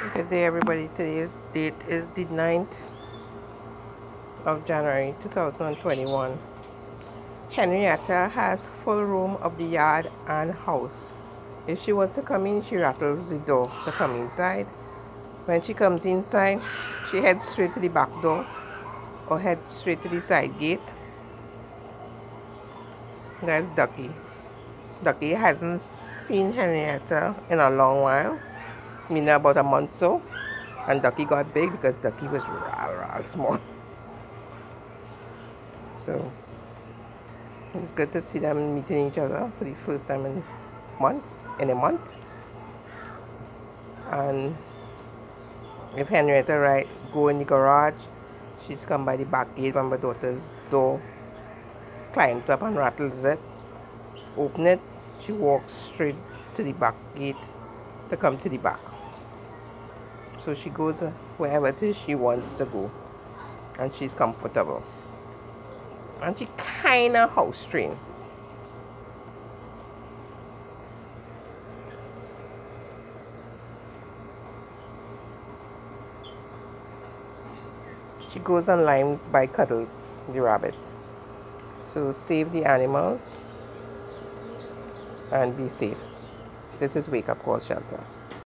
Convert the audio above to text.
Good day, everybody. Today's date is the 9th of January 2021. Henrietta has full room of the yard and house. If she wants to come in, she rattles the door to come inside. When she comes inside, she heads straight to the back door or heads straight to the side gate. That's Ducky. Ducky hasn't seen Henrietta in a long while, meaning about a month so. And Ducky got big because Ducky was real small. So it's good to see them meeting each other for the first time in a month. And if Henrietta go in the garage, she's come by the back gate when my daughter's door, climbs up and rattles it, open it, she walks straight to the back gate to come to the back. So she goes wherever it is she wants to go, and she's comfortable. And she kinda house trained. She goes and limes by Cuddles, the rabbit. So save the animals and be safe. This is Wake Up Call Shelter.